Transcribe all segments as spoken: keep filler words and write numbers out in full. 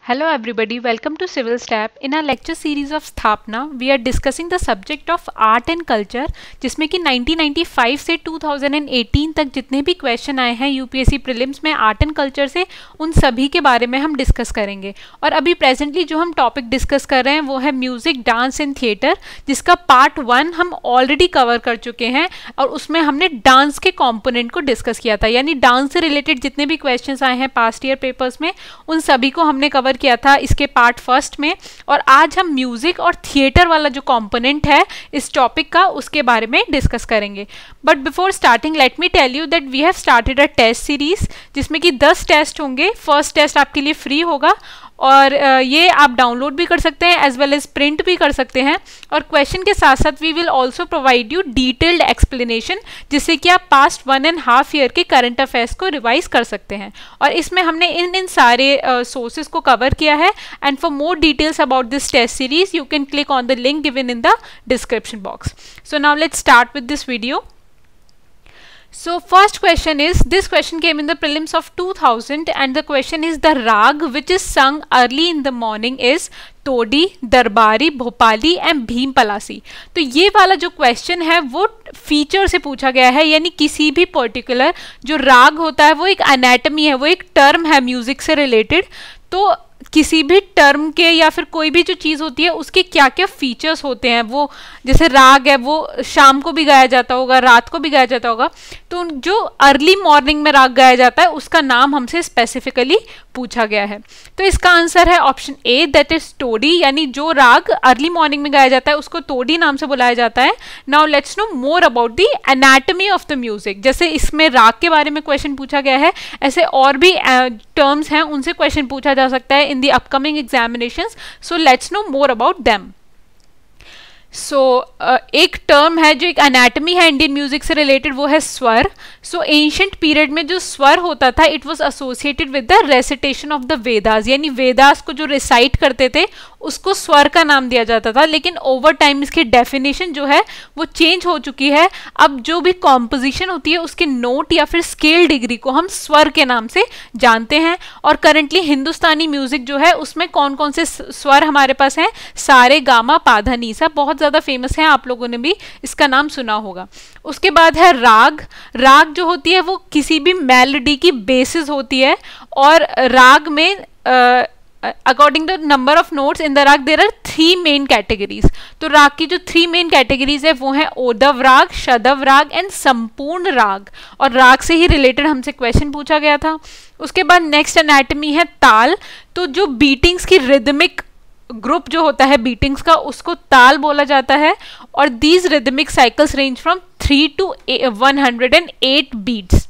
Hello everybody, welcome to Civil Step. In our lecture series of Sthapna, we are discussing the subject of art and culture, जिसमें कि nineteen ninety five से two thousand eighteen तक जितने भी question आए हैं UPSC prelims में art and culture से, उन सभी के बारे में हम डिस्कस करेंगे। और अभी प्रेजेंटली जो हम टॉपिक डिस्कस कर रहे हैं वो है म्यूजिक, डांस एंड थिएटर, जिसका पार्ट वन हम ऑलरेडी कवर कर चुके हैं और उसमें हमने डांस के कॉम्पोनेंट को डिस्कस किया था। यानी डांस से रिलेटेड जितने भी क्वेश्चन आए हैं पास्ट ईयर पेपर्स में, उन सभी को हमने कवर किया था इसके पार्ट फर्स्ट में। और आज हम म्यूजिक और थिएटर वाला जो कंपोनेंट है इस टॉपिक का, उसके बारे में डिस्कस करेंगे। But before starting let me tell you that we have started a test series, जिसमें कि दस टेस्ट होंगे। फर्स्ट टेस्ट आपके लिए फ्री होगा और ये आप डाउनलोड भी कर सकते हैं एज वेल एज प्रिंट भी कर सकते हैं। और क्वेश्चन के साथ साथ we will also provide you detailed explanation, जिससे कि आप past one and half year के करंट अफेयर्स को रिवाइज कर सकते हैं। और इसमें हमने इन इन सारे सोर्सेज uh, को कवर किया है। And for more details about this test series you can click on the link given in the description box. So now let's start with this video. So first question is, this question came in the prelims of two thousand and the question is the rag which is sung early in the morning is तोड़ी, दरबारी, Bhopali and Bhim Palasi. तो ये वाला जो question है वो feature से पूछा गया है, यानी किसी भी पर्टिकुलर जो राग होता है वो एक एनाटमी है, वो एक टर्म है म्यूजिक से रिलेटेड। तो किसी भी टर्म के या फिर कोई भी जो चीज़ होती है उसके क्या क्या फीचर्स होते हैं, वो जैसे राग है वो शाम को भी गाया जाता होगा, रात को भी गाया जाता होगा, तो जो अर्ली मॉर्निंग में राग गाया जाता है उसका नाम हमसे स्पेसिफिकली पूछा गया है। तो इसका आंसर है ऑप्शन ए, दैट इज तोड़ी, यानी जो राग अर्ली मॉर्निंग में गाया जाता है उसको तोड़ी नाम से बुलाया जाता है। Now let's know more about the anatomy of the music. जैसे इसमें राग के बारे में क्वेश्चन पूछा गया है, ऐसे और भी टर्म्स हैं उनसे क्वेश्चन पूछा जा सकता है in the upcoming examinations. So let's know more about them. So so, uh, एक टर्म है जो एक एनाटमी है इंडियन म्यूजिक से रिलेटेड, वो है स्वर. सो एंशिएंट पीरियड में जो स्वर होता था it was associated with the recitation of the Vedas, यानी वेदास को जो रिसाइट करते थे उसको स्वर का नाम दिया जाता था। लेकिन ओवर टाइम इसकी डेफिनेशन जो है वो चेंज हो चुकी है। अब जो भी कॉम्पोजिशन होती है उसके नोट या फिर स्केल डिग्री को हम स्वर के नाम से जानते हैं। और करंटली हिंदुस्तानी म्यूजिक जो है उसमें कौन कौन से स्वर हमारे पास हैं? सारे, गामा, पाधा, नीसा, बहुत ज़्यादा फेमस है, आप लोगों ने भी इसका नाम सुना होगा। उसके बाद है राग. राग जो होती है वो किसी भी मेलोडी की बेसिस होती है। और राग में uh, according the number of notes in the raga there are three main categories. तो राग की जो थ्री मेन कैटेगरीज है वो है ओदव राग, शदव राग एंड संपूर्ण राग। और राग से ही रिलेटेड हमसे क्वेश्चन पूछा गया था। उसके बाद नेक्स्ट एनाटमी है ताल. तो जो बीटिंग्स की रिदमिक ग्रुप जो होता है बीटिंग्स का, उसको ताल बोला जाता है। और these rhythmic cycles range from three to one hundred and eight beats.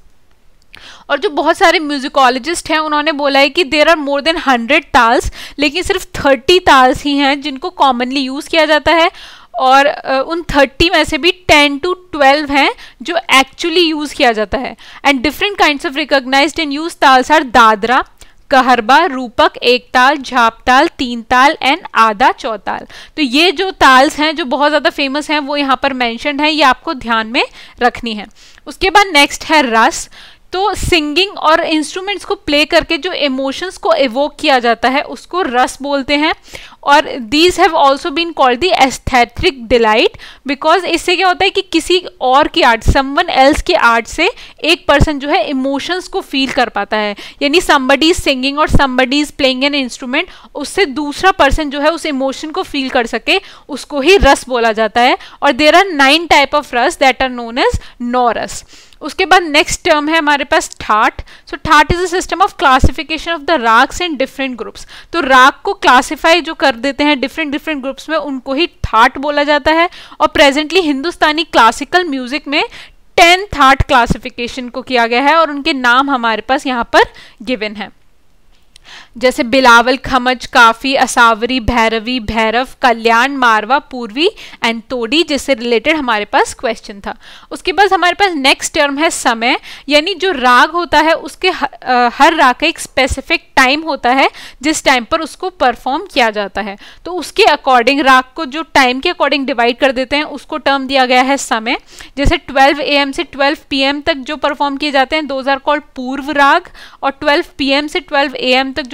और जो बहुत सारे म्यूजिकोलॉजिस्ट हैं उन्होंने बोला है कि there are more than hundred talas, लेकिन सिर्फ थर्टी ताल्स ही हैं जिनको कॉमनली यूज़ किया जाता है। और uh, उन थर्टी में से भी टेन टू ट्वेल्व हैं जो एक्चुअली यूज़ किया जाता है। And different kinds of recognised and used talas are Dadra, Kaharwa, Rupak, एक ताल, झाप ताल, तीन ताल एंड आधा चौताल. तो ये जो ताल्स हैं जो बहुत ज़्यादा फेमस हैं वो यहाँ पर मेंशन्ड है, ये आपको ध्यान में रखनी है. उसके बाद नेक्स्ट है रस. तो सिंगिंग और इंस्ट्रूमेंट्स को प्ले करके जो इमोशंस को एवोक किया जाता है उसको रस बोलते हैं. और these have also been called the aesthetic delight, because इससे क्या होता है कि किसी और की आर्ट, समवन एल्स की आर्ट से एक पर्सन जो है इमोशंस को फील कर पाता है. यानी समबडी इज सिंगिंग और somebody is playing an instrument, उससे दूसरा पर्सन जो है उस इमोशन को फील कर सके, उसको ही रस बोला जाता है. और there are nine type of rasa that are known as Navras. उसके बाद नेक्स्ट टर्म है हमारे पास ठाट. So thaat is a system of classification of the ragas in different groups. तो राग को क्लासिफाई जो कर देते हैं डिफरेंट डिफरेंट ग्रुप्स में, उनको ही ठाट बोला जाता है. और प्रेजेंटली हिंदुस्तानी क्लासिकल म्यूजिक में टेन ठाट क्लासिफिकेशन को किया गया है और उनके नाम हमारे पास यहाँ पर गिवन है, जैसे बिलावल, खमज, काफी, असावरी, भैरवी, भैरव, कल्याण, मारवा, पूर्वी एंड तोड़ी, जिससे रिलेटेड हमारे पास क्वेश्चन था. उसके बाद हमारे पास नेक्स्ट टर्म है समय. यानी जो राग होता है उसके हर, हर राग का एक स्पेसिफिक टाइम होता है जिस टाइम पर उसको परफॉर्म किया जाता है. तो उसके अकॉर्डिंग राग को जो टाइम के अकॉर्डिंग डिवाइड कर देते हैं उसको टर्म दिया गया है समय. जैसे ट्वेल्व ए एम से ट्वेल्व पी एम तक जो परफॉर्म किए जाते हैं those are called Purva raga. और ट्वेल्व पी एम से ट्वेल्व ए एम तक जो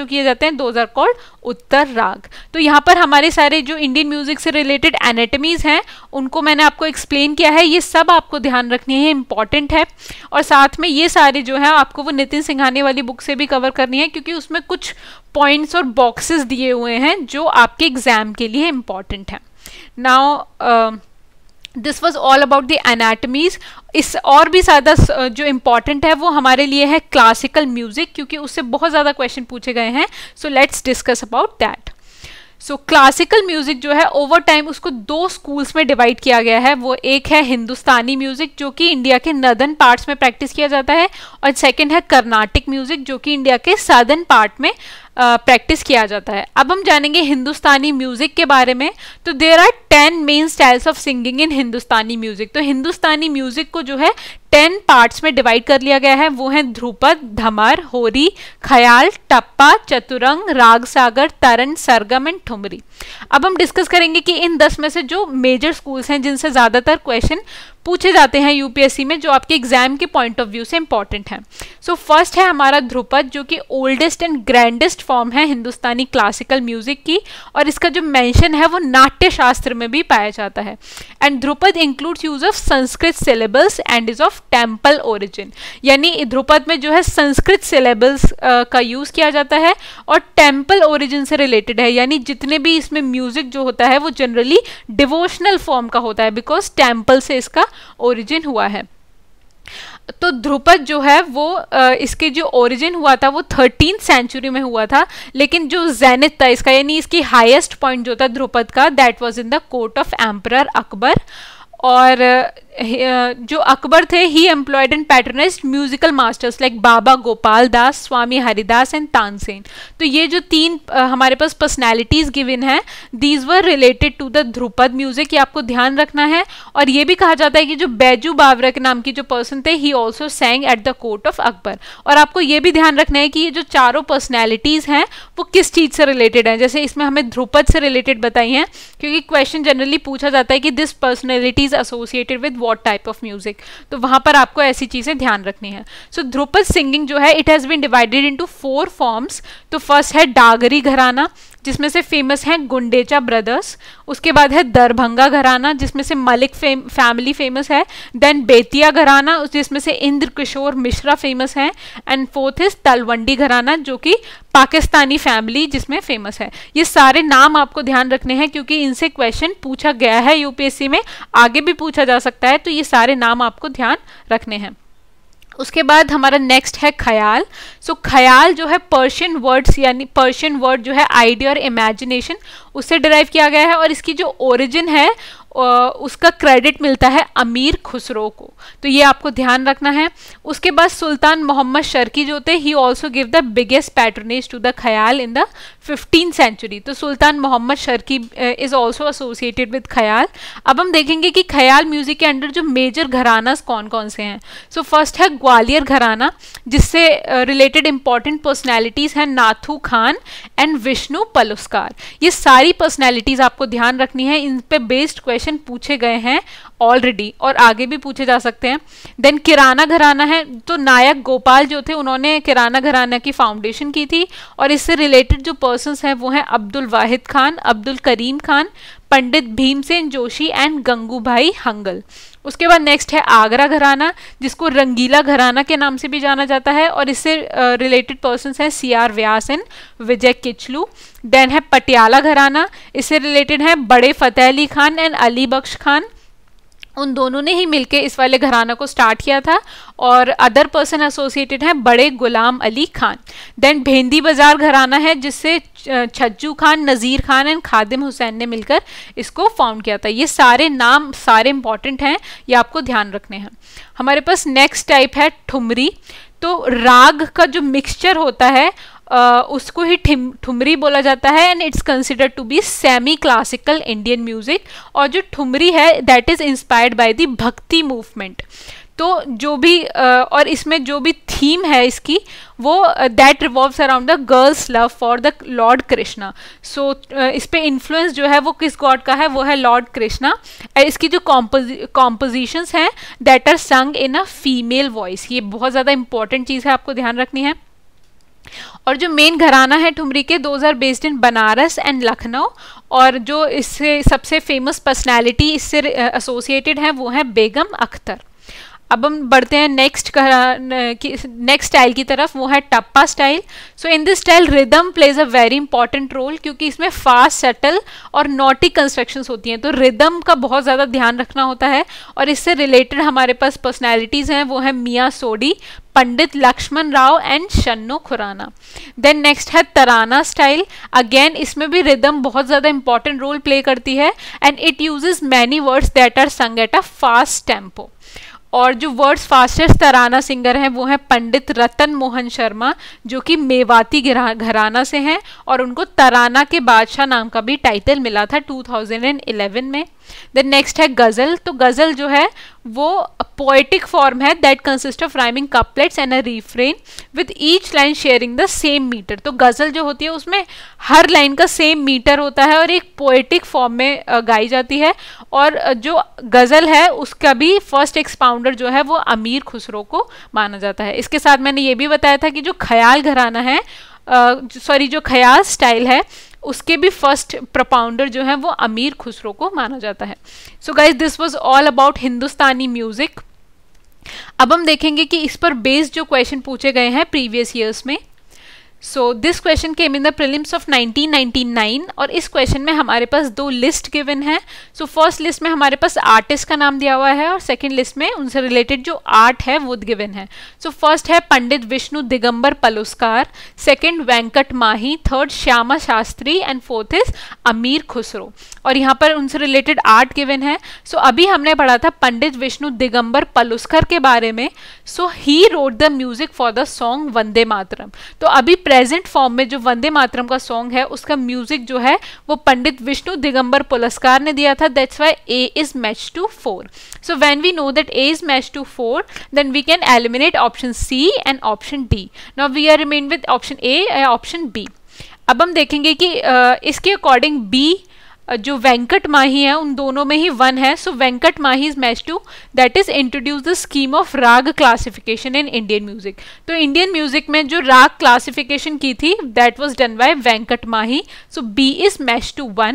किए जाते हैं, दोज आर कॉल्ड उत्तर राग। तो यहाँ पर हमारे सारे जो इंडियन म्यूजिक से रिलेटेड एनाटमीज हैं उनको मैंने आपको एक्सप्लेन किया है, ये सब आपको ध्यान रखनी है, इंपॉर्टेंट है। और साथ में ये सारे जो है आपको वो नितिन सिंघानिया वाली बुक से भी कवर करनी है, क्योंकि उसमें कुछ पॉइंट्स और बॉक्सेस दिए हुए हैं जो आपके एग्जाम के लिए इंपॉर्टेंट हैं। Now this was all about the anatomies. इस और भी ज़्यादा जो इम्पॉर्टेंट है वो हमारे लिए है क्लासिकल म्यूजिक, क्योंकि उससे बहुत ज़्यादा क्वेश्चन पूछे गए हैं। So let's discuss about that. So classical music जो है ओवर टाइम उसको दो स्कूल्स में डिवाइड किया गया है। वो एक है हिंदुस्तानी म्यूजिक जो कि इंडिया के नॉर्दर्न पार्ट्स में प्रैक्टिस किया जाता है, और सेकंड है कर्नाटिक म्यूजिक जो कि इंडिया के साउदर्न पार्ट में प्रैक्टिस uh, किया जाता है। अब हम जानेंगे हिंदुस्तानी म्यूजिक के बारे में। तो there are ten main styles of singing in Hindustani music. तो हिंदुस्तानी म्यूजिक को जो है टेन पार्ट्स में डिवाइड कर लिया गया है। वो है ध्रुपद, धमर, होरी, ख्याल, टप्पा, चतुरंग, राग सागर, तरन, सरगम एंड ठुमरी। अब हम डिस्कस करेंगे कि इन दस में से जो मेजर स्कूल्स हैं जिनसे ज़्यादातर क्वेश्चन पूछे जाते हैं यूपीएससी में, जो आपके एग्जाम के पॉइंट ऑफ व्यू से इंपॉर्टेंट है। सो फर्स्ट है हमारा ध्रुपद, जो कि ओल्डेस्ट एंड ग्रैंडेस्ट फॉर्म है हिंदुस्तानी क्लासिकल म्यूजिक की, और इसका जो मेंशन है वो नाट्य शास्त्र में भी पाया जाता है। And Dhrupad includes use of Sanskrit syllables and is of temple origin, यानी ध्रुपद में जो है संस्कृत सिलेबल्स uh, का यूज किया जाता है और टेम्पल ओरिजिन से रिलेटेड है, यानी जितने भी इसमें म्यूजिक जो होता है वो जनरली डिवोशनल फॉर्म का होता है, बिकॉज टेम्पल से इसका ओरिजिन हुआ है। तो ध्रुपद जो है वो आ, इसके जो ओरिजिन हुआ था वो थर्टीन सेंचुरी में हुआ था, लेकिन जो जेनिथ था इसका, यानी इसकी हाईएस्ट पॉइंट जो था ध्रुपद का, that was in the court of emperor Akbar. और जो अकबर थे he employed and patronised musical masters like Baba Gopal Das, Swami Haridas and Tansen. तो ये जो तीन हमारे पास पर्सनैलिटीज गिवन है, these were related to the Dhrupad music, ये आपको ध्यान रखना है। और ये भी कहा जाता है कि जो बैजू बावरा के नाम की जो पर्सन थे, he also sang at the court of Akbar. और आपको ये भी ध्यान रखना है कि ये जो चारों पर्सनैलिटीज हैं वो किस चीज से रिलेटेड है। जैसे इसमें हमें ध्रुपद से रिलेटेड बताई हैं, क्योंकि क्वेश्चन जनरली पूछा जाता है कि this personalities associated with what type of music, तो वहां पर आपको ऐसी चीजें ध्यान रखनी है। सो ध्रुपद सिंगिंग जो है it has been divided into four forms. तो फर्स्ट है डागरी घराना, जिसमें से फेमस हैं गुंडेचा ब्रदर्स। उसके बाद है दरभंगा घराना, जिसमें से मलिक फेम, फैमिली फेमस है। देन बेतिया घराना, जिसमें से इंद्र किशोर मिश्रा फेमस है। And fourth is Talwandi gharana, जो कि पाकिस्तानी फैमिली जिसमें फेमस है। ये सारे नाम आपको ध्यान रखने हैं, क्योंकि इनसे क्वेश्चन पूछा गया है यूपीएससी में, आगे भी पूछा जा सकता है, तो ये सारे नाम आपको ध्यान रखने हैं। उसके बाद हमारा नेक्स्ट है ख्याल। सो so, ख्याल जो है पर्शियन वर्ड्स, यानी पर्शियन वर्ड जो है आइडिया और इमेजिनेशन, उससे डिराइव किया गया है, और इसकी जो ओरिजिन है उसका क्रेडिट मिलता है अमीर खुसरो को, तो ये आपको ध्यान रखना है। उसके बाद सुल्तान मोहम्मद शर्की जो थे, he also give the biggest patronage to the Khayal in the fifteen century. तो Sultan Mohammad Sharqi is also associated with Khayal. अब हम देखेंगे कि ख्याल म्यूजिक के अंडर जो मेजर घरानास कौन कौन से हैं। सो so, फर्स्ट है ग्वालियर घराना, जिससे रिलेटेड इंपॉर्टेंट पर्सनैलिटीज हैं नाथू खान एंड विष्णु पलुस्कार। ये सारी पर्सनैलिटीज आपको ध्यान रखनी है, इन पे बेस्ड क्वेश्चन पूछे गए हैं ऑलरेडी, और आगे भी पूछे जा सकते हैं। देन किराना घराना है, तो नायक गोपाल जो थे उन्होंने किराना घराना की फाउंडेशन की थी, और इससे रिलेटेड जो पर्सन्स हैं वो हैं अब्दुल वाहिद खान, अब्दुल करीम खान, पंडित भीमसेन जोशी एंड गंगूभाई हंगल। उसके बाद नेक्स्ट है आगरा घराना, जिसको रंगीला घराना के नाम से भी जाना जाता है, और इससे रिलेटेड पर्सन्स हैं C R Vyas and Vijay Kichlu. Then है पटियाला घराना, इससे रिलेटेड है बड़े फतेह अली खान एंड अली बख्श खान। उन दोनों ने ही मिलके इस वाले घराना को स्टार्ट किया था, और अदर पर्सन एसोसिएटेड हैं बड़े गुलाम अली खान। देन भेंदी बाजार घराना है, जिससे छज्जू खान, नज़ीर खान एंड खादिम हुसैन ने मिलकर इसको फाउंड किया था। ये सारे नाम सारे इंपॉर्टेंट हैं, ये आपको ध्यान रखने हैं। हमारे पास नेक्स्ट टाइप है ठुमरी। तो राग का जो मिक्सचर होता है Uh, उसको ही ठुमरी बोला जाता है, and it's considered to be semi classical Indian music. और जो ठुमरी है that is inspired by the Bhakti movement. तो जो भी uh, और इसमें जो भी थीम है इसकी, वो that revolves around the girls love for the lord Krishna. So इस पे इन्फ्लुएंस जो है वो किस गॉड का है, वो है लॉर्ड कृष्णा। इसकी जो कॉम्पोजिशंस हैं दैट आर संग इन अ फीमेल वॉइस, ये बहुत ज़्यादा इंपॉर्टेंट चीज़ है, आपको ध्यान रखनी है। और जो मेन घराना है ठुमरी के, those are based in Banaras and Lucknow, और जो इससे सबसे फेमस पर्सनैलिटी इससे एसोसिएटेड है वो है बेगम अख्तर। अब हम बढ़ते हैं नेक्स्ट नेक्स्ट स्टाइल की तरफ, वो है Tappa style. So in this style rhythm plays a very important role, क्योंकि इसमें फास्ट, सटल और नॉटी कंस्ट्रक्शंस होती हैं, तो रिदम का बहुत ज़्यादा ध्यान रखना होता है। और इससे रिलेटेड हमारे पास पर्सनैलिटीज़ हैं, वो है Mian Shori, Pandit Laxman Rao and Shanno Khurana. Then next है तराना स्टाइल। अगेन इसमें भी रिदम बहुत ज़्यादा इंपॉर्टेंट रोल प्ले करती है, and it uses many words that are sung at a fast tempo. और जो वर्ड्स फास्टेस्ट तराना सिंगर हैं वो हैं पंडित रतन मोहन शर्मा, जो कि मेवाती घराना से हैं, और उनको तराना के बादशाह नाम का भी टाइटल मिला था टू थाउजेंड इलेवन में। देन नेक्स्ट है गज़ल। तो गज़ल जो है वो पोएटिक फॉर्म है that consist of rhyming couplets and a refrain with each line sharing the same metre. तो गज़ल जो होती है उसमें हर लाइन का सेम मीटर होता है और एक पोएटिक फॉर्म में गाई जाती है। और जो गज़ल है उसका भी फर्स्ट एक्सपाउंडर जो है वो अमीर खुसरो को माना जाता है। इसके साथ मैंने ये भी बताया था कि जो ख्याल घराना है, सॉरी uh, जो ख्याल स्टाइल है, उसके भी फर्स्ट प्रपाउंडर जो है वो अमीर खुसरो को माना जाता है। So guys this was all about Hindustani music. अब हम देखेंगे कि इस पर बेस्ड जो क्वेश्चन पूछे गए हैं प्रीवियस ईयर्स में। So this question came in the prelims of nineteen ninety nine, और इस क्वेश्चन में हमारे पास दो लिस्ट गिवन है। सो फर्स्ट लिस्ट में हमारे पास आर्टिस्ट का नाम दिया हुआ है, और सेकंड लिस्ट में उनसे रिलेटेड जो आर्ट है वो गिवन है। सो फर्स्ट है Pandit Vishnu Digambar Paluskar, second Venkatamakhi, third Shyama Shastri and fourth is Amir Khusro. और यहाँ पर उनसे रिलेटेड आर्ट गिवन है। सो so, अभी हमने पढ़ा था पंडित विष्णु दिगंबर पलुस्कर के बारे में। So he wrote the music for the song Vande Mataram. तो अभी प्रेजेंट फॉर्म में जो वंदे मातरम का सॉन्ग है उसका म्यूजिक जो है वो पंडित विष्णु दिगंबर पुलस्कार ने दिया था। That's why A is match to four. So when we know that A is match to four, then we can eliminate option C and option D. Now we are remain with option A या option B. अब हम देखेंगे कि uh, इसके according B जो वेंकट माही है उन दोनों में ही वन है। So Venkatamakhi is match to, that is introduce the scheme of raga classification in Indian music. तो इंडियन म्यूजिक में जो राग क्लासिफिकेशन की थी that was done by Venkatamakhi. So B is match to one.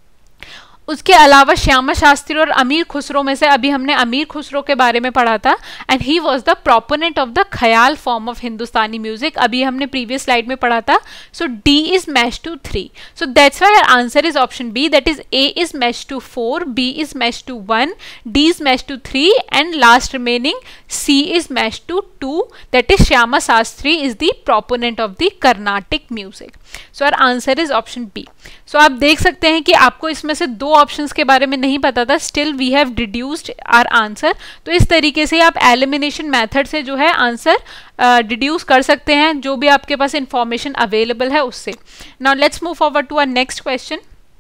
उसके अलावा श्यामा शास्त्री और अमीर खुसरो में से अभी हमने अमीर खुसरो के बारे में पढ़ा था, and he was the proponent of the Khayal form of Hindustani music. अभी हमने प्रीवियस स्लाइड में पढ़ा था। So D is match to three. So that's why our answer is option B, that is A is match to four, B is match to one, D is match to three, and last remaining C is match to two, that is Shyama Shastri is the proponent of the Carnatic music. So our answer is option B. सो आप देख सकते हैं कि आपको इसमें से दो ऑप्शंस के बारे में नहीं पता था, still we have deduced our answer. तो इस तरीके से आप एलिमिनेशन मेथड से जो है आंसर डिड्यूस uh, कर सकते हैं, जो भी आपके पास इंफॉर्मेशन अवेलेबल है उससे। Now let's move forward to our next question.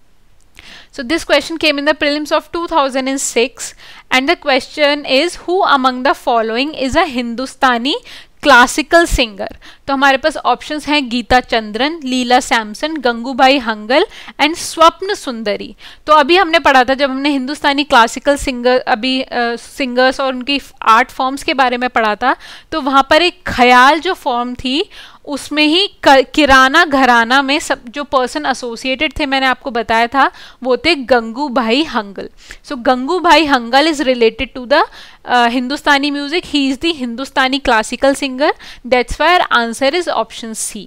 So this question came in the prelims of two thousand six, and the question is, who among the following is a Hindustani classical singer? तो हमारे पास options हैं Geeta Chandran, Leela Samson, Gangubai Hangal and Swapna Sundari. तो अभी हमने पढ़ा था, जब हमने हिंदुस्तानी क्लासिकल सिंगर अभी सिंगर्स और उनकी आर्ट फॉर्म्स के बारे में पढ़ा था, तो वहाँ पर एक ख्याल जो फॉर्म थी उसमें ही किराना घराना में सब जो पर्सन एसोसिएटेड थे मैंने आपको बताया था वो थे Gangubai Hangal. So Gangubai Hangal is related to the Hindustani music, he is the Hindustani classical singer. That's why answer is option C.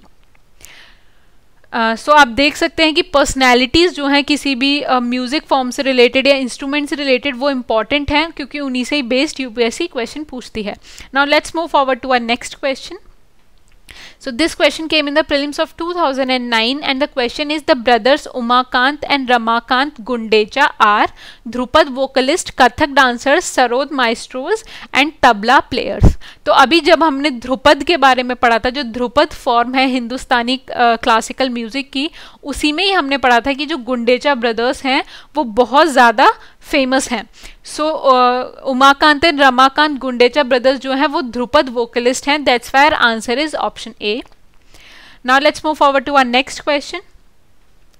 सो आप देख सकते हैं कि पर्सनैलिटीज़ जो हैं किसी भी म्यूज़िक uh, फॉर्म से रिलेटेड या इंस्ट्रूमेंट से रिलेटेड वो इंपॉर्टेंट हैं, क्योंकि उन्हीं से ही बेस्ड यूपीएससी क्वेश्चन पूछती है। Now let's move forward to our next question. So this question came in the prelims of two thousand nine, and the question is, the brothers Umakant and Ramakant Gundecha are Dhrupad vocalist, Kathak dancers, Sarod maestros and tabla players। तो अभी जब हमने ध्रुपद के बारे में पढ़ा था, जो ध्रुपद फॉर्म है हिंदुस्तानी क्लासिकल म्यूजिक की, उसी में ही हमने पढ़ा था कि जो गुंडेचा ब्रदर्स हैं वो बहुत ज़्यादा फेमस हैं। So so, uh, Umakant and Ramakant Gundecha brothers जो हैं वो ध्रुपद वोकलिस्ट हैं। That's why answer is option A. Now let's move forward to our next question.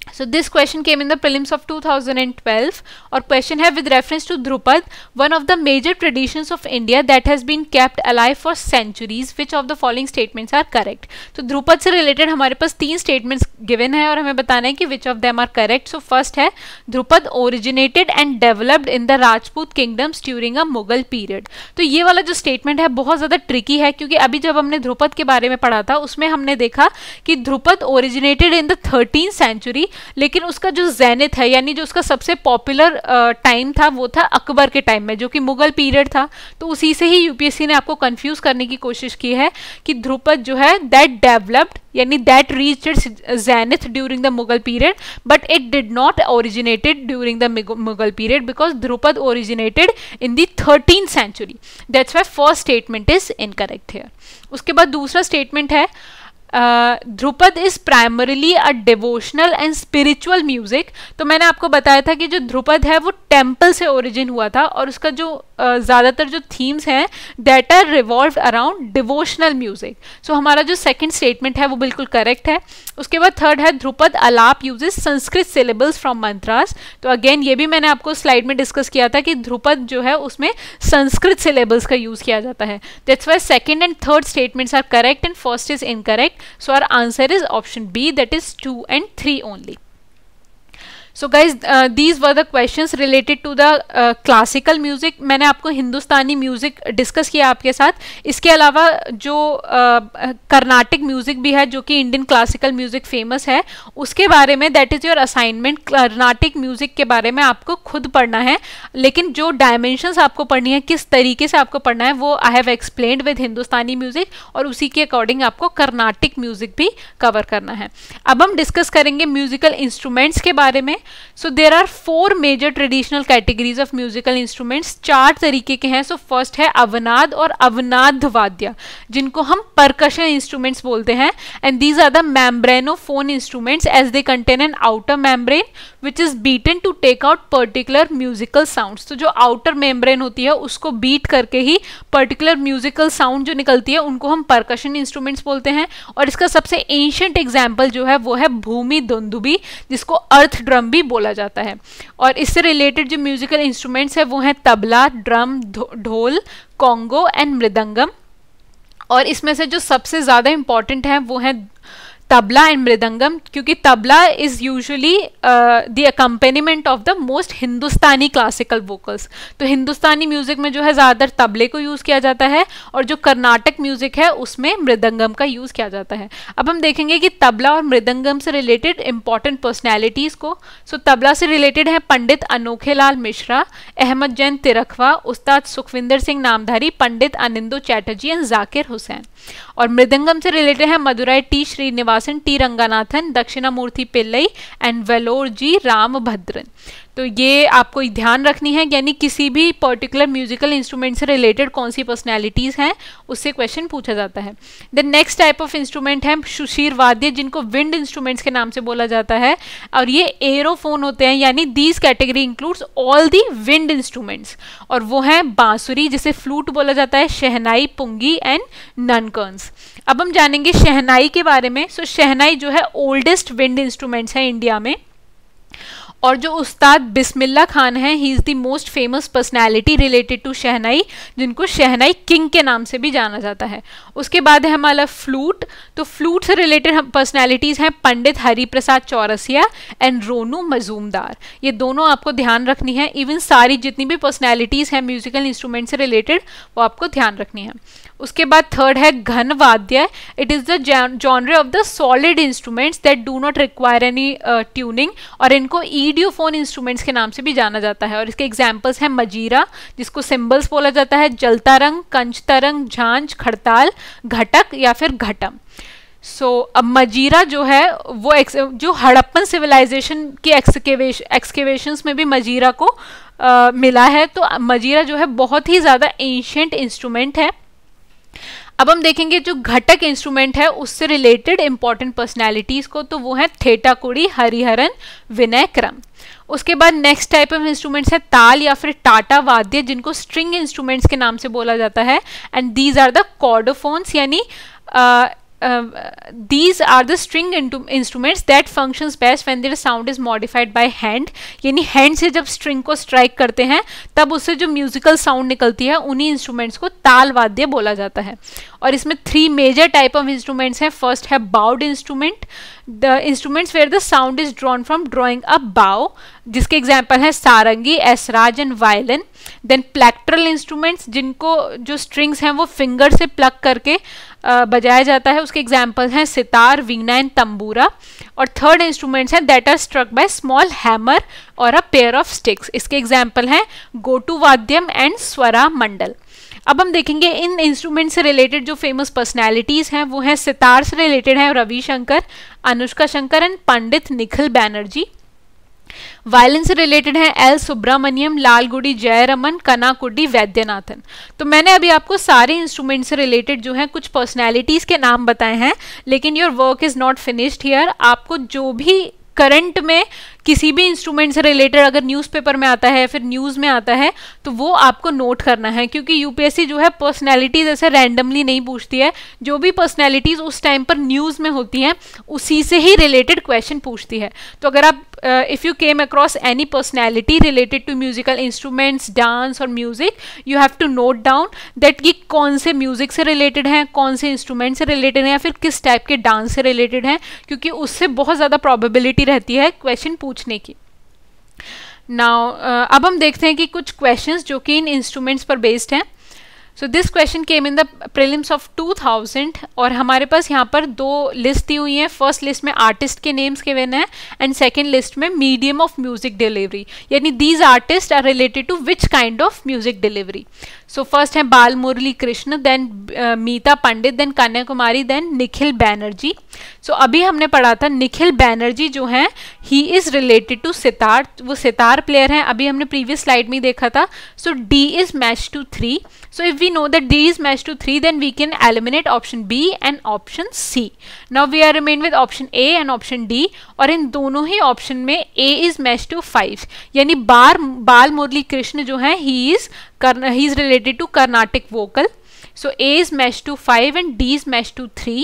So this question came in the prelims of two thousand twelve और question है with reference to Drupad, one of the major traditions of India that has been kept alive for centuries. Which of the following statements are correct? तो Drupad से related हमारे पास तीन statements given है और हमें बताना है कि which of them are correct. So first है Drupad originated and developed in the Rajput kingdoms during a Mughal period. तो ये वाला जो statement है बहुत ज़्यादा tricky है क्योंकि अभी जब हमने ध्रुपद के बारे में पढ़ा था उसमें हमने देखा कि Dhrupad originated in the thirteenth century, लेकिन उसका जो ज़ैनिथ है यानी जो उसका सबसे पॉपुलर टाइम uh, था वो था अकबर के टाइम में, जो कि मुगल पीरियड था. तो उसी से ही यूपीएससी ने आपको कंफ्यूज करने की कोशिश की है कि ध्रुपद जो है दैट डेवलप्ड यानी that reached its zenith during the Mughal period, but it did not originated during the Mughal period because Dhrupad originated in the thirteen century. That's why first statement is incorrect here. उसके बाद दूसरा स्टेटमेंट है Dhrupad is primarily a devotional and spiritual music. तो मैंने आपको बताया था कि जो ध्रुपद है वो टेम्पल से ओरिजिन हुआ था और उसका जो uh, ज़्यादातर जो थीम्स हैं that are revolve around devotional music. So हमारा जो सेकंड स्टेटमेंट है वो बिल्कुल करेक्ट है. उसके बाद थर्ड है Dhrupad alap uses Sanskrit syllables from mantras. तो अगेन ये भी मैंने आपको स्लाइड में डिस्कस किया था कि ध्रुपद जो है उसमें संस्कृत सिलेबल्स का यूज किया जाता है. That's why second and third statements are correct and first is incorrect. So our answer is option B, that is two and three only. So guys, uh, these were the questions related to the uh, classical music. मैंने आपको हिंदुस्तानी music discuss किया आपके साथ. इसके अलावा जो Carnatic uh, music भी है जो कि इंडियन क्लासिकल म्यूज़िक फेमस है उसके बारे में that is your assignment. Carnatic music के बारे में आपको खुद पढ़ना है, लेकिन जो डायमेंशंस आपको पढ़नी है, किस तरीके से आपको पढ़ना है, वो I have explained with Hindustani music और उसी के अकॉर्डिंग आपको कर्नाटिक म्यूज़िक भी कवर करना है. अब हम डिस्कस करेंगे म्यूज़िकल इंस्ट्रूमेंट्स के बारे में. So there are four major traditional categories of musical instruments. चार तरीके के हैं. सो so फर्स्ट है अवनाद और अवनाद वाद्य जिनको हम परकशन इंस्ट्रूमेंट्स बोलते हैं. And these are the membranophone instruments as they contain an outer membrane which is beaten to take out particular musical sounds. तो जो आउटर मेम्ब्रेन होती है उसको बीट करके ही पर्टिकुलर म्यूजिकल साउंड जो निकलती है उनको हम परकशन इंस्ट्रूमेंट्स बोलते हैं. और इसका सबसे एंशिएंट एग्जाम्पल जो है वो है भूमि दुंदुबी जिसको अर्थ ड्रम भी बोला जाता है. और इससे रिलेटेड जो म्यूजिकल इंस्ट्रूमेंट्स है वो हैं tabla, drum, dhol, conga and mridangam. और इसमें से जो सबसे ज़्यादा इंपॉर्टेंट है वो है तबला एंड मृदंगम, क्योंकि tabla is usually the accompaniment of the most Hindustani classical vocals. तो हिंदुस्तानी म्यूजिक में जो है ज़्यादातर तबले को यूज़ किया जाता है और जो कर्नाटक म्यूजिक है उसमें मृदंगम का यूज़ किया जाता है. अब हम देखेंगे कि तबला और मृदंगम से रिलेटेड इंपॉर्टेंट पर्सनैलिटीज़ को. सो so, तबला से रिलेटेड है पंडित अनोखेलाल मिश्रा, अहमद जैन तिरखवा, उस्ताद सुखविंदर सिंह नामधारी, पंडित अनिंदो चैटर्जी एंड जाकिर हुसैन. और मृदंगम से रिलेटेड है Madurai T Srinivasan, T Ranganathan, Dakshinamurthy Pillai and Vellore G Ramabhadran. तो ये आपको ध्यान रखनी है, यानी किसी भी पर्टिकुलर म्यूजिकल इंस्ट्रूमेंट से रिलेटेड कौन सी पर्सनैलिटीज़ हैं उससे क्वेश्चन पूछा जाता है. The next type of instrument है सुशीर वाद्य जिनको विंड इंस्ट्रूमेंट्स के नाम से बोला जाता है. और ये एरोफोन होते हैं, यानी these category includes all the wind instruments. और वो हैं बांसुरी जिसे फ्लूट बोला जाता है, शहनाई, पुंगी एंड ननकर्न्स. अब हम जानेंगे शहनाई के बारे में. सो so, शहनाई जो है ओल्डेस्ट विंड इंस्ट्रूमेंट्स है इंडिया में. और जो उस्ताद बिस्मिल्ला खान हैं, he is the most famous personality related to shehnai, जिनको शहनाई किंग के नाम से भी जाना जाता है. उसके बाद है हमारा फ्लूट. तो फ्लूट से रिलेटेड पर्सनैलिटीज़ हैं पंडित हरिप्रसाद चौरसिया एंड रोनू मजूमदार. ये दोनों आपको ध्यान रखनी है. इवन सारी जितनी भी पर्सनैलिटीज़ हैं म्यूजिकल इंस्ट्रूमेंट से रिलेटेड वो आपको ध्यान रखनी है. उसके बाद थर्ड है घन वाद्य. It is the genre of the solid instruments that do not require any tuning, और इनको ईडियोफोन इंस्ट्रूमेंट्स के नाम से भी जाना जाता है. और इसके एग्जाम्पल्स हैं मजीरा जिसको सिम्बल्स बोला जाता है, जलतारंग, कंचतरंग, झांझ, खड़ताल, घटक या फिर घटम. सो so, अब मजीरा जो है वो एक्स, जो हड़प्पन सिविलाइजेशन की एक्सकेवेश एक्सकेवेशंस में भी मजीरा को uh, मिला है. तो मजीरा जो है बहुत ही ज़्यादा एंशिएंट इंस्ट्रूमेंट है. अब हम देखेंगे जो घटक इंस्ट्रूमेंट है उससे रिलेटेड इंपॉर्टेंट पर्सनैलिटीज़ को. तो वो है थेटाकुड़ी, हरिहरन, विनय क्रम. उसके बाद नेक्स्ट टाइप ऑफ इंस्ट्रूमेंट्स है ताल या फिर टाटा वाद्य जिनको स्ट्रिंग इंस्ट्रूमेंट्स के नाम से बोला जाता है. And these are the chordophones, यानी Uh, these are the string instruments that functions best when their sound is modified by hand. यानी hand से जब string को strike करते हैं तब उससे जो musical sound निकलती है उन्हीं instruments को ताल वाद्य बोला जाता है. और इसमें three major type of instruments हैं. First है bowed instrument, the instruments where the sound is drawn from drawing a bow, जिसके example है सारंगी, Esraj and violin. Then plectral instruments, जिनको जो strings हैं वो finger से pluck करके Uh, बजाया जाता है, उसके एग्जाम्पल हैं सितार, वीणा एंड तंबूरा. और थर्ड इंस्ट्रूमेंट्स हैं that are struck by small hammer और अ पेयर ऑफ स्टिक्स. इसके एग्जाम्पल हैं gottuvadyam and swaramandal. अब हम देखेंगे इन इंस्ट्रूमेंट से रिलेटेड जो फेमस पर्सनैलिटीज हैं वो हैं सितार से रिलेटेड हैं रविशंकर, अनुष्का शंकर एंड पंडित निखिल बैनर्जी. वायलिन से रिलेटेड हैं एल सुब्रमण्यम, लालगुडी जयरमन, कनाकुडी वैद्यनाथन. तो मैंने अभी आपको सारे इंस्ट्रूमेंट से रिलेटेड जो हैं कुछ पर्सनैलिटीज के नाम बताए हैं, लेकिन your work is not finished here. आपको जो भी करंट में किसी भी इंस्ट्रूमेंट से रिलेटेड अगर न्यूज़पेपर में आता है फिर न्यूज़ में आता है तो वो आपको नोट करना है, क्योंकि यूपीएससी जो है पर्सनैलिटीज ऐसे रैंडमली नहीं पूछती है. जो भी पर्सनैलिटीज उस टाइम पर न्यूज़ में होती हैं उसी से ही रिलेटेड क्वेश्चन पूछती है. तो अगर आप if you came across any personality related to musical instruments, dance और music, you have to note down that ये कौन से म्यूजिक से रिलेटेड हैं, कौन से इंस्ट्रूमेंट से रिलेटेड हैं या फिर किस टाइप के डांस से रिलेटेड हैं, क्योंकि उससे बहुत ज़्यादा प्रोबेबिलिटी रहती है क्वेश्चन पूछने की. नाउ uh, अब हम देखते हैं कि कुछ क्वेश्चंस जो कि इन इंस्ट्रूमेंट्स पर बेस्ड हैं. So this question came in the prelims of two thousand और हमारे पास यहाँ पर दो लिस्ट दी हुई हैं. फर्स्ट लिस्ट में आर्टिस्ट के नेम्स गिवन हैं एंड सेकंड लिस्ट में मीडियम ऑफ म्यूजिक डिलीवरी, यानी these artists are related to which kind of music delivery. So first है Bal Murali Krishna, then Meeta Pandit, then Kanyakumari, then Nikhil Banerjee. So so, अभी हमने पढ़ा था निखिल बैनर्जी जो हैं he is related to sitar, वो सितार प्लेयर हैं, अभी हमने प्रीवियस स्लाइड में देखा था. So D is match to three. So if we know that D is matched to three, then we can eliminate option B and option C. Now we are remain with option A and option D, और इन दोनों ही option में A is matched to five, यानी बार बाल मुरली कृष्ण जो है he is he is related to Carnatic vocal. So A is matched to five and D is matched to three.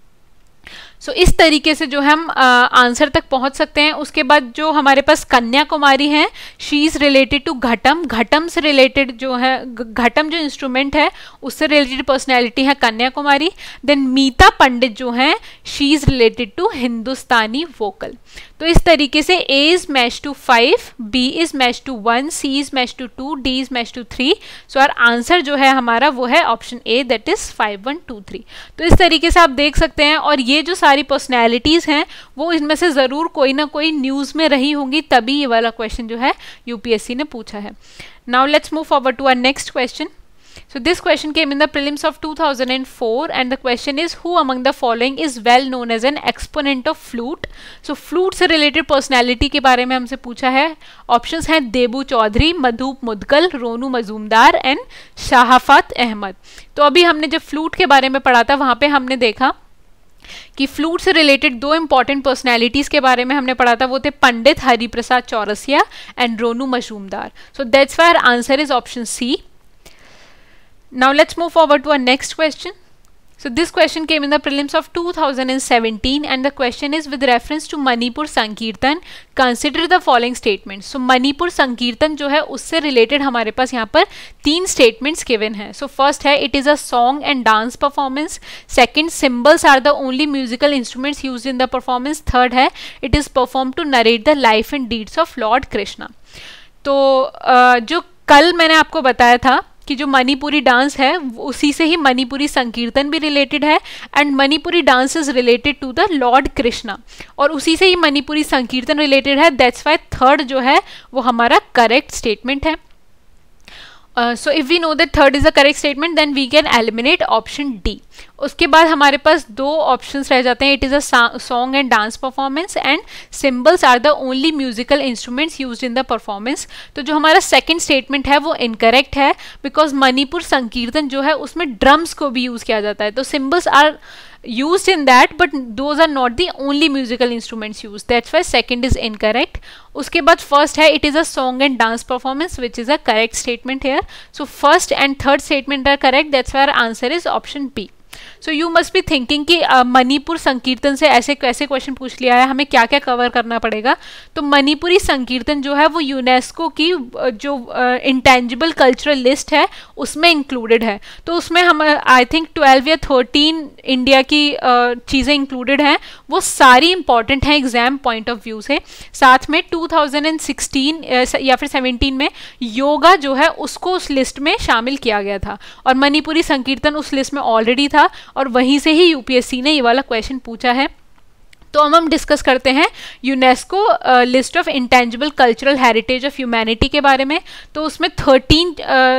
So so, इस तरीके से जो हम आंसर तक पहुंच सकते हैं. उसके बाद जो हमारे पास कन्याकुमारी हैं she is related to ghatam. Ghatam से रिलेटेड जो है घटम जो इंस्ट्रूमेंट है उससे रिलेटेड पर्सनैलिटी है कन्याकुमारी. देन मीता पंडित जो हैं she is related to Hindustani vocal. तो इस तरीके से A is match to five, B is match to one, C is match to two, D is match to three. So our answer जो है हमारा वो है option A, that is five one two three. तो इस तरीके से आप देख सकते हैं. और ये जो सारी पर्सनैलिटीज़ हैं वो इनमें से ज़रूर कोई ना कोई न्यूज़ में रही होंगी, तभी ये वाला क्वेश्चन जो है यूपीएससी ने पूछा है. Now let's move forward to our next question. So this question came in the prelims of two thousand four and the question is who among the following is well known as an exponent of flute. So flute से related personality के बारे में हमसे पूछा है. Options हैं Debu Chaudhuri, Madhup Mudgal, Ronu Majumdar and Shafaat Ahmed. तो अभी हमने जब फ्लूट के बारे में पढ़ा था वहाँ पे हमने देखा कि फ्लूट से रिलेटेड दो इंपॉर्टेंट पर्सनैलिटीज़ के बारे में हमने पढ़ा था, वो थे Pandit Hariprasad Chaurasia and Ronu Majumdar. So that's why answer is option C. Now let's move forward to our next question. So this question came in the prelims of two thousand seventeen and the question is with reference to Manipur Sankirtan. Consider the following statements. So Manipur Sankirtan जो है उससे related हमारे पास यहाँ पर तीन statements given हैं. So first है it is a song and dance performance. Second, cymbals are the only musical instruments used in the performance. Third है it is performed to narrate the life and deeds of Lord Krishna. तो uh, जो कल मैंने आपको बताया था कि जो मणिपुरी डांस है उसी से ही मणिपुरी संकीर्तन भी रिलेटेड है and Manipuri dance is related to the lord Krishna और उसी से ही मणिपुरी संकीर्तन रिलेटेड है. दैट्स वाई थर्ड जो है वो हमारा करेक्ट स्टेटमेंट है. So if we know that third is the correct statement then we can eliminate option D. उसके बाद हमारे पास दो ऑप्शंस रह जाते हैं. It is a song and dance performance and cymbals are the only musical instruments used in the performance. तो जो हमारा सेकंड स्टेटमेंट है वो इनकरेक्ट है बिकॉज मणिपुर संकीर्तन जो है उसमें ड्रम्स को भी यूज़ किया जाता है. तो cymbals are used in that but those are not the only musical instruments used. That's why second is incorrect. उसके बाद first है it is a song and dance performance which is a correct statement here. So first and third statement are correct. That's why our answer is option B. So you must be thinking कि uh, Manipur sankirtana से ऐसे कैसे question पूछ लिया है, हमें क्या क्या कवर करना पड़ेगा। तो मणिपुरी संकीर्तन जो है वो यूनेस्को की uh, जो इंटेंजिबल कल्चरल लिस्ट है उसमें इंक्लूडेड है। तो उसमें हम आई थिंक ट्वेल्व या थर्टीन इंडिया की uh, चीज़ें इंक्लूडेड हैं, वो सारी इंपॉर्टेंट हैं एग्जाम पॉइंट ऑफ व्यू से। साथ में टू थाउजेंड सिक्सटीन uh, या फिर सेवनटीन में योगा जो है उसको उस लिस्ट में शामिल किया गया था, और मणिपुरी संकीर्तन उस लिस्ट में ऑलरेडी था, और वहीं से ही यूपीएससी ने ये वाला क्वेश्चन पूछा है। तो हम हम डिस्कस करते हैं UNESCO list of intangible cultural heritage of humanity के बारे में। तो उसमें थर्टीन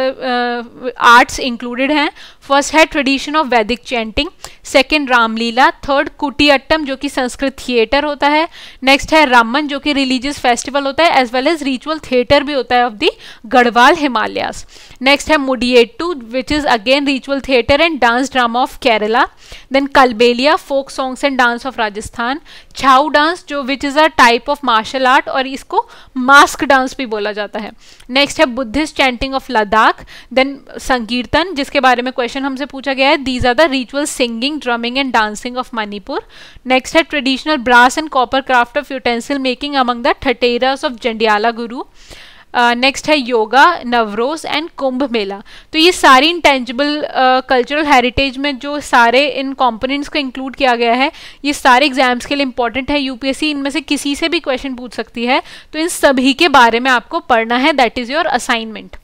आर्ट्स इंक्लूडेड हैं। फर्स्ट है tradition of Vedic chanting, second Ramlila, third Kutiyattam जो कि संस्कृत थिएटर होता है, नेक्स्ट है रामन जो कि रिलीजियस फेस्टिवल होता है, as well as ritual theatre भी होता है of the Garhwal Himalayas. Next है Mudiyettu which is again ritual theatre and dance drama of Kerala. Then Kalbelia folk songs and dance of Rajasthan. Chhau dance जो which is a type of martial art और इसको mask dance भी बोला जाता है। नेक्स्ट है Buddhist chanting of Ladakh. Then sankirtana जिसके बारे में क्वेश्चन हमसे पूछा गया है, these are the ritual singing drumming and dancing of Manipur. Next है traditional brass and copper craft of utensil making among the Thatheras of Jandiala Guru. Next uh, है योगा, नवरोज एंड कुंभ मेला। तो ये सारी इंटेंजिबल कल्चरल हेरिटेज में जो सारे इन कंपोनेंट्स को इंक्लूड किया गया है, ये सारे एग्जाम्स के लिए इंपॉर्टेंट है। यूपीएससी इनमें से किसी से भी क्वेश्चन पूछ सकती है, तो इन सभी के बारे में आपको पढ़ना है, दैट इज योर असाइनमेंट।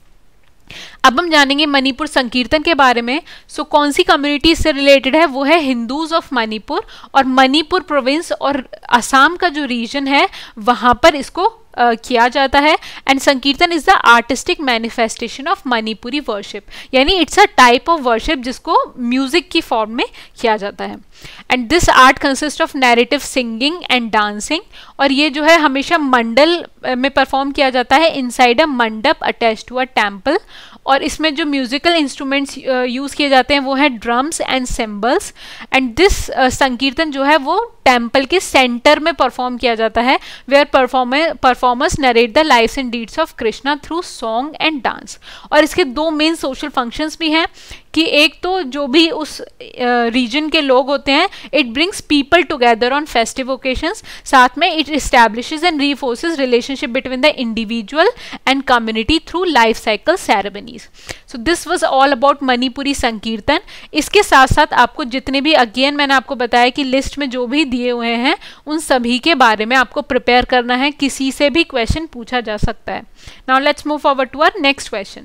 अब हम जानेंगे मणिपुर संकीर्तन के बारे में। सो so, कौन सी कम्युनिटी से रिलेटेड है, वो है हिंदूज ऑफ मणिपुर, और मणिपुर प्रोविंस और असम का जो रीजन है वहाँ पर इसको Uh, किया जाता है। And sankirtana is the artistic manifestation of Manipuri worship, यानी it's a type of worship जिसको म्यूजिक की फॉर्म में किया जाता है। And this art consist of narrative singing and dancing, और ये जो है हमेशा मंडल में परफॉर्म किया जाता है, इनसाइड अ मंडप अटैच टू अ टेम्पल। और इसमें जो म्यूजिकल इंस्ट्रूमेंट्स यूज़ किए जाते हैं वो है drums and cymbals. And this sankirtana जो है वो टेम्पल के सेंटर में परफॉर्म किया जाता है, where performer performers narrate the lifes and deeds of Krishna through song and dance. और इसके दो मेन सोशल फंक्शंस भी हैं कि एक तो जो भी उस रीजन uh, के लोग होते हैं, it brings people together on festive occasions, साथ में it establishes and reinforces relationship between the individual and community through life cycle ceremonies. So this was all about Manipuri sankirtana. इसके साथ साथ आपको जितने भी, अगेन मैंने आपको बताया कि लिस्ट में जो भी दिए हुए हैं उन सभी के बारे में आपको प्रिपेयर करना है, किसी से भी क्वेश्चन पूछा जा सकता है। Now let's move forward to our next question.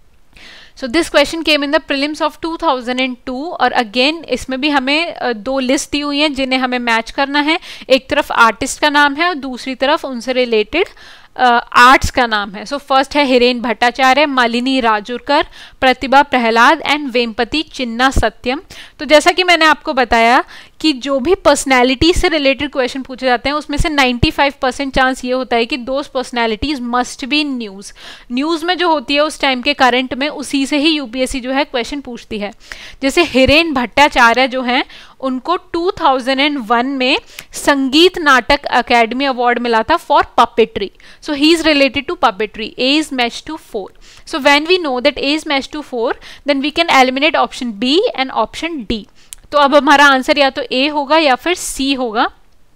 So this question came in the prelims of two thousand two, और अगेन इसमें भी हमें uh, दो लिस्ट दी हुई हैं जिन्हें हमें मैच करना है। एक तरफ आर्टिस्ट का नाम है और दूसरी तरफ उनसे रिलेटेड आर्ट्स uh, का नाम है। सो so, फर्स्ट है हिरेन भट्टाचार्य, मालिनी राजुरकर, प्रतिभा प्रहलाद एंड वेमपति चिन्ना सत्यम। तो जैसा कि मैंने आपको बताया कि जो भी पर्सनैलिटी से रिलेटेड क्वेश्चन पूछे जाते हैं उसमें से नाइन्टी फाइव परसेंट चांस ये होता है कि those personalities must be in news. News में जो होती है उस टाइम के करंट में, उसी से ही यूपीएससी जो है क्वेश्चन पूछती है। जैसे हिरेन भट्टाचार्य जो हैं उनको टू थाउजेंड वन में संगीत नाटक अकेडमी अवार्ड मिला था for puppetry. So he is related to puppetry. A is match to four. So when we know that A is match to four, then we can eliminate option B and option D. तो अब हमारा answer या तो ए होगा या फिर सी होगा।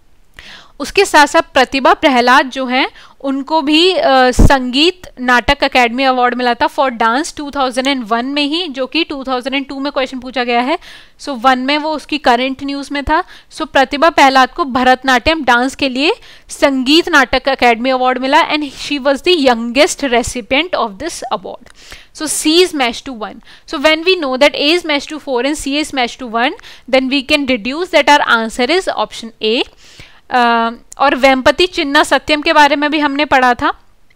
उसके साथ साथ प्रतिभा प्रहलाद जो हैं उनको भी आ, संगीत नाटक अकेडमी अवार्ड मिला था for dance two thousand one में ही, जो कि टू थाउजेंड टू में क्वेश्चन पूछा गया है। सो so, वन में वो उसकी करंट न्यूज़ में था। सो so, प्रतिभा प्रहलाद को भरतनाट्यम डांस के लिए संगीत नाटक अकेडमी अवार्ड मिला, and she was the youngest recipient of this award. So C is matched to one. So when we know that A is matched to four and C is matched to one, then we can deduce that our answer is option A. Uh, और वेमपति चिन्ना सत्यम के बारे में भी हमने पढ़ा था,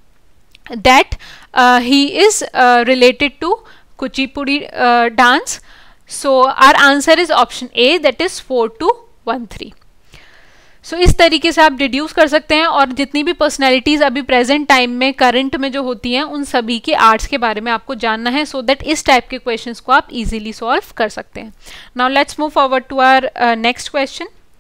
that uh, he is uh, related to Kuchipudi uh, dance. So our answer is option A, that is four two one three. So so, इस तरीके से आप डिड्यूस कर सकते हैं, और जितनी भी पर्सनैलिटीज़ अभी प्रेजेंट टाइम में करंट में जो होती हैं उन सभी के आर्ट्स के बारे में आपको जानना है, सो so दैट इस टाइप के क्वेश्चंस को आप इजीली सॉल्व कर सकते हैं। Now let's move forward to our next question.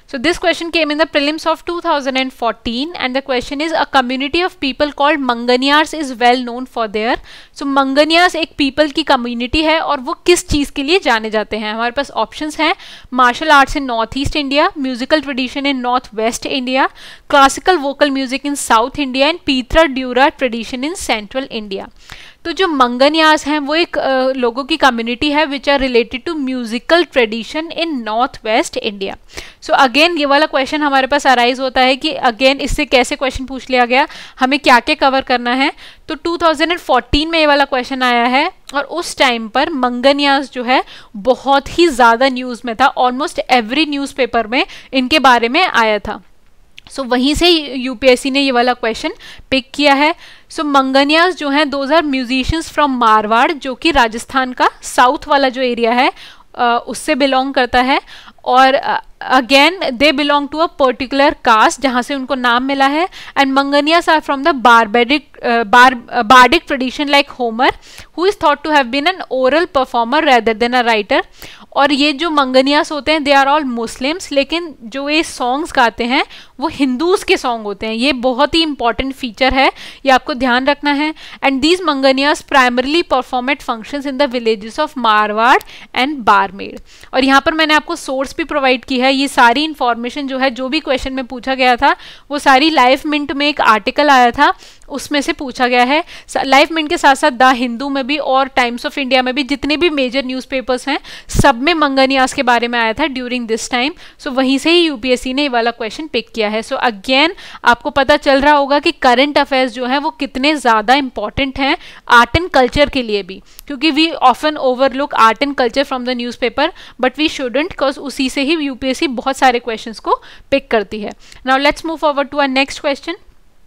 So this question came in the prelims of two thousand fourteen and the question is a community of people called Manganiyars is well known for their. So Manganiyars एक people की community है और वो किस चीज़ के लिए जाने जाते हैं. हमारे पास options हैं martial arts in North East India, musical tradition in North West India, classical vocal music in South India and Pitra Dura tradition in Central India. तो जो मंगनियास हैं वो एक uh, लोगों की कम्युनिटी है which are related to musical tradition in north west India. So again ये वाला क्वेश्चन हमारे पास अराइज होता है कि अगेन इससे कैसे क्वेश्चन पूछ लिया गया, हमें क्या क्या कवर करना है. तो टू थाउजेंड फोर्टीन में ये वाला क्वेश्चन आया है और उस टाइम पर मंगनियास जो है बहुत ही ज़्यादा न्यूज़ में था. ऑलमोस्ट एवरी न्यूज़पेपर में इनके बारे में आया था. सो so, वहीं से यूपीएससी ने ये वाला क्वेश्चन पिक किया है. सो so, मंगनियास जो हैं those are musicians from Marwar, जो कि राजस्थान का साउथ वाला जो एरिया है uh, उससे बिलोंग करता है. और again they belong to a particular caste जहाँ से उनको नाम मिला है. And Manganiyars are from the bardic bardic tradition like Homer who is thought to have been an oral performer rather than a writer. और ये जो मंगनियास होते हैं दे आर ऑल मुस्लिम्स, लेकिन जो ये सॉन्ग्स गाते हैं वो हिंदूज के सॉन्ग होते हैं. ये बहुत ही इंपॉर्टेंट फीचर है, ये आपको ध्यान रखना है. And these Manganiyas primarily perform at functions in the villages of Marwar and Barmer. और यहाँ पर मैंने आपको सोर्स भी प्रोवाइड की है. ये सारी इंफॉर्मेशन जो है जो भी क्वेश्चन में पूछा गया था वो सारी लाइफ मिंट में एक आर्टिकल आया था उसमें से पूछा गया है. लाइफ मिंट के साथ साथ द हिंदू में भी और टाइम्स ऑफ इंडिया में भी जितने भी मेजर न्यूज़पेपर्स हैं सब में मंगनियास के बारे में आया था ड्यूरिंग दिस टाइम. सो वहीं से ही यूपीएससी ने ये वाला क्वेश्चन पिक किया है. सो so, अगेन आपको पता चल रहा होगा कि करंट अफेयर्स जो है वो कितने ज़्यादा इंपॉर्टेंट हैं आर्ट एंड कल्चर के लिए भी, क्योंकि we often overlook art and culture from the newspaper but we shouldn't, because उसी से ही यूपीएससी बहुत सारे क्वेश्चंस को पिक करती है. Now let's move forward to our next question.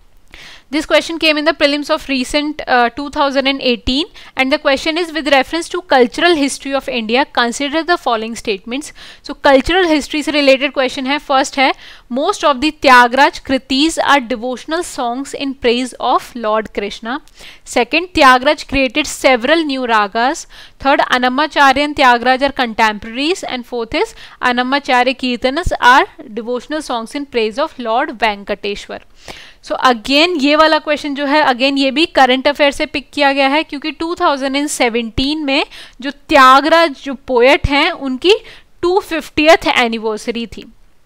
This question came in the prelims of recent uh, two thousand eighteen and the question is with reference to cultural history of India, consider the following statements. So cultural history से related question है. First है most of the Tyagaraja Kritis are devotional songs in praise of Lord Krishna. Second, Tyagaraja created several new ragas. Third, Annamacharya and Tyagaraja are contemporaries. And fourth is Annamacharya Kirtanas are devotional songs in praise of Lord Venkateshwar. So so again ये वाला question जो है again ये भी current affair से pick किया गया है, क्योंकि टू थाउजेंड सेवेंटीन में जो त्यागराज जो पोएट हैं उनकी टू फिफ्टियथ एनिवर्सरी थी,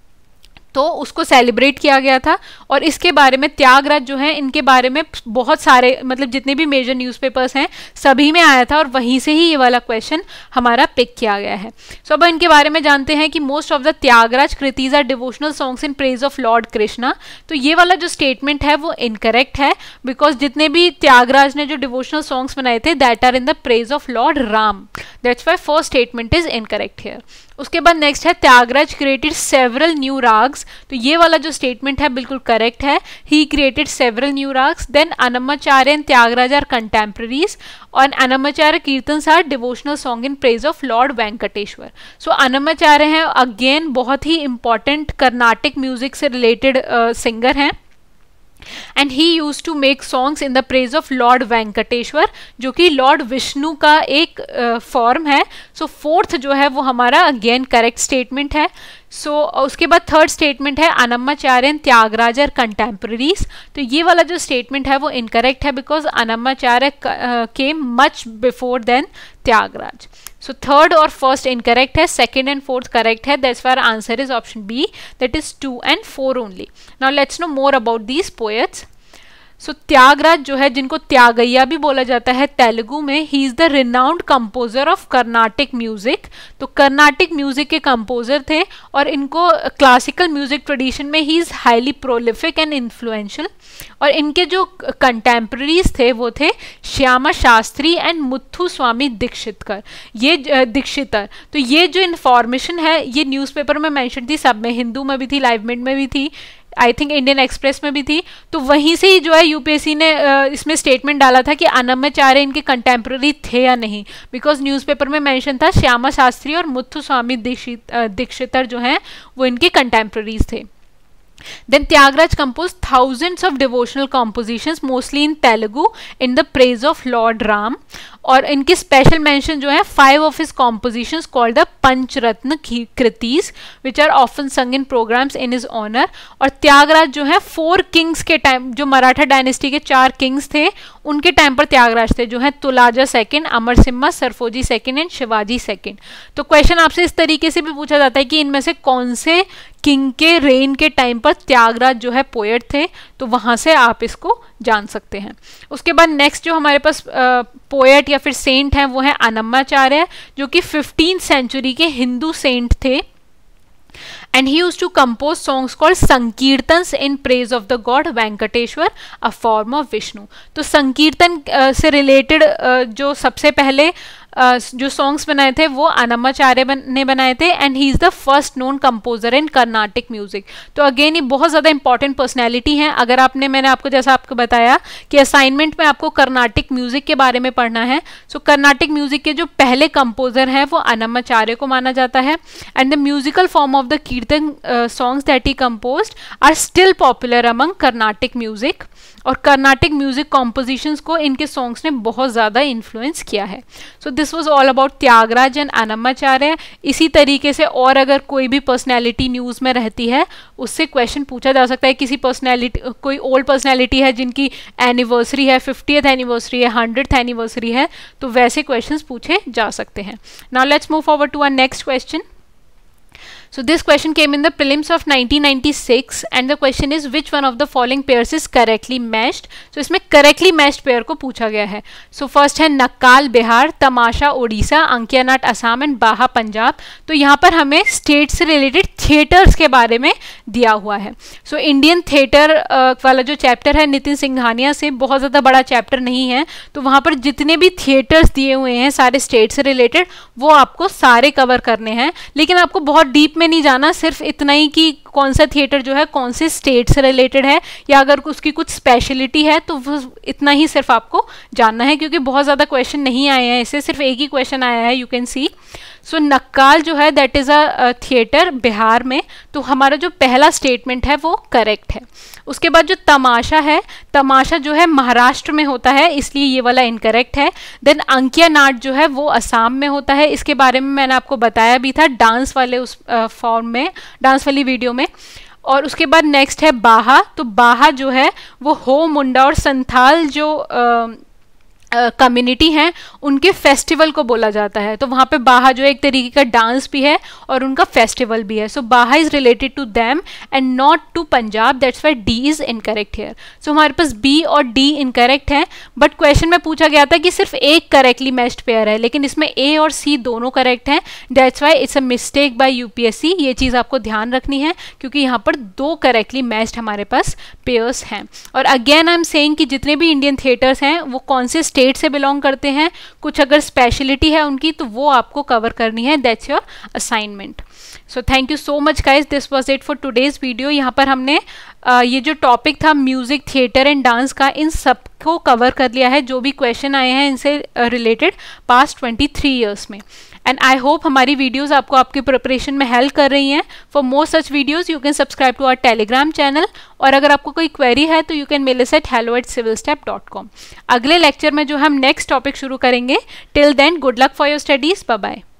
तो उसको सेलिब्रेट किया गया था. और इसके बारे में त्यागराज जो है इनके बारे में बहुत सारे मतलब जितने भी मेजर न्यूज़पेपर्स हैं सभी में आया था और वहीं से ही ये वाला क्वेश्चन हमारा पिक किया गया है. सो so, अब इनके बारे में जानते हैं कि most of the Tyagaraja kritis are devotional songs in praise of lord Krishna. तो ये वाला जो स्टेटमेंट है वो इनकरेक्ट है, बिकॉज जितने भी त्यागराज ने जो डिवोशनल सॉन्ग्स बनाए थे that are in the praise of lord Ram. That's why first statement is incorrect here. उसके बाद नेक्स्ट है Tyagaraja created several new ragas. तो ये वाला जो स्टेटमेंट है बिल्कुल करेक्ट है. He created several new ragas. Then Annamacharya and Tyagaraja are contemporaries और Annamacharya kirtans are devotional song in praise of lord Venkateshwara. So Annamacharya हैं अगेन बहुत ही इंपॉर्टेंट कर्नाटिक म्यूजिक से रिलेटेड सिंगर हैं and he use to make songs in the praise of lord Venkateshwara, जो कि Lord Vishnu का एक फॉर्म uh, है. सो so, फोर्थ जो है वो हमारा अगेन करेक्ट स्टेटमेंट है. सो so, उसके बाद थर्ड स्टेटमेंट है Annamacharya and Tyagaraja are contemporaries. तो ये वाला जो स्टेटमेंट है वो इनकरेक्ट है, because Annamacharya came much before then Tyagaraja. So third और first incorrect है, second and fourth correct है. That's why our answer is option B, that is two and four only. Now let's know more about these poets. So so, Tyagaraja जो है जिनको त्यागैया भी बोला जाता है तेलुगु में, he is the renowned composer of Carnatic music. तो कर्नाटिक म्यूजिक के कंपोजर थे और इनको क्लासिकल म्यूजिक ट्रेडिशन में he is highly prolific and influential. और इनके जो कंटेम्प्रेरीज थे वो थे श्यामा शास्त्री एंड मुथु स्वामी दीक्षितकर, ये दीक्षितर. तो ये जो इन्फॉर्मेशन है ये न्यूज़पेपर में मेंशन थी, सब में, हिंदू में भी थी, लाइव मिंट में भी थी, आई थिंक इंडियन एक्सप्रेस में भी थी. तो वहीं से ही जो है यूपीएससी ने इसमें स्टेटमेंट डाला था कि अन्नमाचार्य इनके कंटेम्प्रेरी थे या नहीं, बिकॉज न्यूज़पेपर में मेंशन था श्यामा शास्त्री और मुथु स्वामी दीक्षित दीक्षितर जो हैं वो इनके कंटेम्प्रेरीज थे. Then Tyagaraja composed thousands of devotional compositions, mostly in Telugu, in the praise of Lord Ram. और इनकी स्पेशल मेंशन जो है five of his compositions called the Pancharatna kritis which are often sung in programs in his honour. और त्यागराज जो है four Kings के time, जो Maratha dynasty के चार किंग्स थे उनके टाइम पर त्यागराज थे, जो है Tulaja second, Amar Simha, Serfoji second and Shivaji second. तो क्वेश्चन आपसे इस तरीके से भी पूछा जाता है कि इनमें से कौन से किंग के रेन के टाइम पर त्यागराज जो है पोएट थे, तो वहां से आप इसको जान सकते हैं। उसके बाद नेक्स्ट जो हमारे पास पोएट या फिर सेंट है वो है अनम्माचार्य, जो कि फिफ्टीन सेंचुरी के हिंदू सेंट थे। And he used to compose songs called sankirtans in praise of the god Venkateswara, a form of Vishnu. तो संकीर्तन uh, से रिलेटेड uh, जो सबसे पहले uh, जो सॉन्ग्स बनाए थे वो अनम्माचार्य बन, ने बनाए थे and he is the first known composer in Carnatic music. तो अगेन ये बहुत ज़्यादा इंपॉर्टेंट पर्सनैलिटी हैं। अगर आपने, मैंने आपको जैसा आपको बताया कि असाइनमेंट में आपको कर्नाटिक म्यूजिक के बारे में पढ़ना है, सो कर्नाटिक म्यूजिक के जो पहले कंपोजर हैं वो अनम्माचार्य को माना जाता है। And the musical form of the kirtan songs that he composed are still popular among Carnatic music. और कर्नाटिक म्यूजिक कॉम्पोजिशंस को इनके सॉन्ग्स ने बहुत ज़्यादा इन्फ्लुएंस किया है। So this was all about Tyagaraja and Annamacharya. इसी तरीके से और अगर कोई भी पर्सनैलिटी न्यूज़ में रहती है उससे क्वेश्चन पूछा जा सकता है। किसी पर्सनैलिटी, कोई ओल्ड पर्सनैलिटी है जिनकी एनिवर्सरी है, फिफ्टियथ एनिवर्सरी है, हंड्रेड एनिवर्सरी है, तो वैसे क्वेश्चंस पूछे जा सकते हैं। Now let's move forward to our next question. So this question came in the prelims of nineteen ninety-six and the question is which one of the following pairs is correctly matched। So इसमें correctly matched pair को पूछा गया है। So first है Nakkal Bihar, Tamasha Orissa, Ankiya Naat Assam and Baha Punjab. तो यहाँ पर हमें स्टेट से रिलेटेड थिएटर्स के बारे में दिया हुआ है। सो इंडियन थिएटर वाला जो चैप्टर है नितिन सिंघानिया से, बहुत ज़्यादा बड़ा चैप्टर नहीं है, तो वहाँ पर जितने भी थिएटर्स दिए हुए हैं सारे स्टेट से रिलेटेड वो आपको सारे कवर करने हैं। लेकिन आपको बहुत डीप में नहीं जाना, सिर्फ इतना ही कि कौन सा थिएटर जो है कौन से स्टेट से रिलेटेड है या अगर उसकी कुछ स्पेशलिटी है तो वो इतना ही सिर्फ आपको जानना है, क्योंकि बहुत ज़्यादा क्वेश्चन नहीं आए हैं इससे, सिर्फ एक ही क्वेश्चन आया है, यू कैन सी। सो नक्काल जो है that is a theatre Bihar में, तो हमारा जो पहला स्टेटमेंट है वो करेक्ट है। उसके बाद जो तमाशा है, तमाशा जो है महाराष्ट्र में होता है, इसलिए ये वाला इनकरेक्ट है। देन अंकिया नाट जो है वो असम में होता है, इसके बारे में मैंने आपको बताया भी था डांस वाले उस फॉर्म में, डांस वाली वीडियो में। और उसके बाद नेक्स्ट है बाहा, तो बाहा जो है वो हो मुंडा और संथाल जो आ, कम्युनिटी uh, हैं उनके फेस्टिवल को बोला जाता है। तो वहाँ पे बाहा जो है एक तरीके का डांस भी है और उनका फेस्टिवल भी है। So Baha is related to them and not to Punjab, that's why D is incorrect here. So हमारे पास बी और डी इनकरेक्ट है, बट क्वेश्चन में पूछा गया था कि सिर्फ एक करेक्टली मैच्ड पेयर है, लेकिन इसमें ए और सी दोनों करेक्ट हैं, that's why it's a mistake by UPSC. ये चीज़ आपको ध्यान रखनी है क्योंकि यहाँ पर दो करेक्टली मैच्ड हमारे पास पेयर्स हैं। और अगेन आई एम सेइंग कि जितने भी इंडियन थिएटर्स हैं वो कौन से स्टेट से बिलोंग करते हैं, कुछ अगर स्पेशलिटी है उनकी तो वो आपको कवर करनी है, that's your assignment. So thank you so much guys, this was it for today's video. यहाँ पर हमने uh, ये जो टॉपिक था म्यूजिक, थिएटर एंड डांस का, इन सब को कवर कर लिया है जो भी क्वेश्चन आए हैं इनसे related past twenty three years में। एंड आई होप हमारी वीडियोस आपको आपकी प्रिपरेशन में हेल्प कर रही हैं। For more such videos you can subscribe to our Telegram channel, और अगर आपको कोई क्वेरी है तो you can mail us at hello at civil step dot com. अगले लेक्चर में जो हम नेक्स्ट टॉपिक शुरू करेंगे, till then good luck for your studies, bye bye.